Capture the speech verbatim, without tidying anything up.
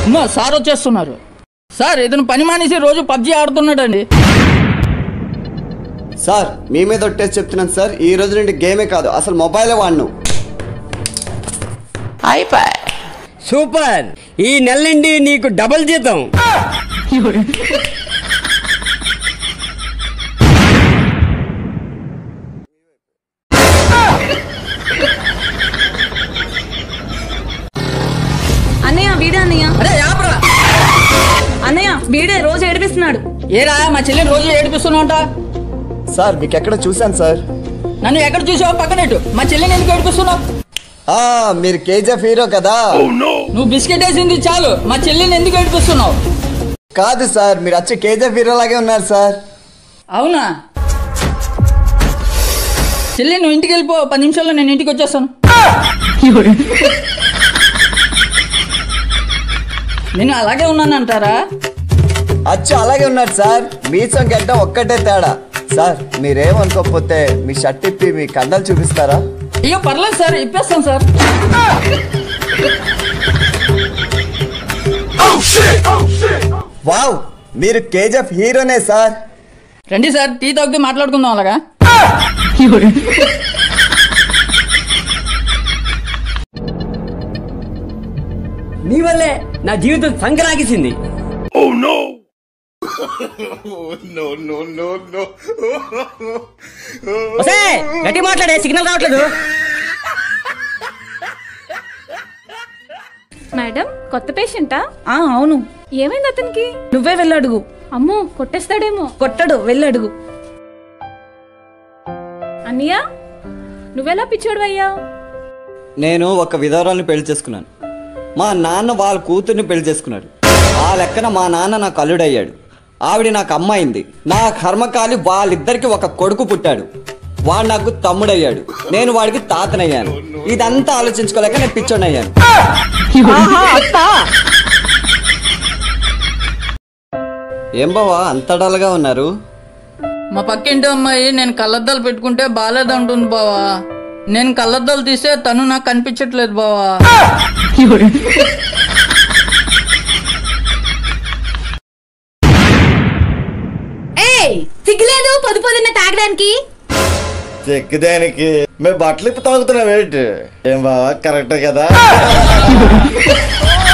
అమ్మా సార్ వచ్చేస్తున్నారు. సార్ ఇతను పని మానేసి రోజు పబ్జి ఆడుతున్నాడండి. సార్ మీ మీద ఒట్టేసి చెప్తున్నాను సార్, ఈ రోజు నుండి గేమే కాదు అసలు మొబైలే వాడను. అయిపోయి సూపర్. ఈ నెల నుండి నీకు డబుల్ జీతం. అన్నయ్య వీడే అన్నయ్య. అరే యాబ్రా అన్నయ్య వీడే రోజు ఏడిపిస్తున్నాడు. ఏరా మా చెల్లిని రోజు ఏడిపిస్తున్నావుంట. సార్ మీకు ఎక్కడ చూశాను సార్. నన్ను ఎక్కడ చూసావు? పక్కనట్టు మా చెల్లిని ఎందుకు ఏడిపిస్తున్నావు? ఆ మీరు కేజీఎఫ్ హీరో కదా. నువ్వు బిస్కెట్ వేసింది చాలు, మా చెల్లిని ఎందుకు ఏడిపిస్తున్నావు? కాదు సార్, మీరు వచ్చి కేజీఎఫ్ హీరో లాగే ఉన్నారు సార్. అవునా? చెల్లి నువ్వు ఇంటికి వెళ్ళిపో, పది నిమిషాల్లో నేను ఇంటికి వచ్చేస్తాను. నేను అలాగే ఉన్నానంటారా? అచ్చు అలాగే ఉన్నారు సార్, మీసం గడ్డం ఒక్కటే తేడా. సార్ మీరేమనుకోకపోతే మీ షర్ట్ ఇప్పి మీ కండలు చూపిస్తారా? అయ్యో పర్లేదు సార్, ఇప్పేస్తాను సార్. వావ్, మీరు కేజీఎఫ్ హీరోనే సార్. రండి సార్, టీ తాగితే మాట్లాడుకుందాం అలాగా. నీ వల్లే నా జీవితం సంకరాగిసింది. గట్టి మాట్లాడే, సిగ్నల్ రావట్లేదు. మేడం కొత్త పేషెంటా? ఆ అవును. ఏమైంది అతనికి? నువ్వే వెళ్ళడుగు. అమ్మో కొట్టేస్తాడేమో. కొట్టడు, వెళ్ళడుగు. అన్నయ్య నువ్వెలా పిచ్చోడు అయ్యావు? నేను ఒక విధవరాల్ని పెళ్లి చేసుకున్నాను. మా నాన్న వాళ్ళ కూతుర్ని పెళ్లి చేసుకున్నాడు. ఆ లెక్కన మా నాన్న నాకు అల్లుడయ్యాడు. ఆవిడ నాకు అమ్మాయింది. నా కర్మకాలి వాళ్ళిద్దరికి ఒక కొడుకు పుట్టాడు. వాడు నాకు తమ్ముడయ్యాడు. నేను వాడికి తాతనయ్యాను. ఇదంతా ఆలోచించుకోలేక నేను పిచ్చోడయ్యాను. ఏం బావా అంత డల్గా ఉన్నారు? మా పక్కింటి అమ్మాయి నేను కళ్ళద్దాలు పెట్టుకుంటే బాగాలేదంటుంది బావా. నేను కళ్ళద్దాలు తీస్తే తను నాకు కనిపించట్లేదు బావా. సిగ్గులేదు పొద్దు పొద్దున్న తాగడానికి? చెక్కదానికి మేము బట్టలు ఇప్పి తాగుతున్నాం ఏంటి? ఏం బావా కరెక్టే కదా?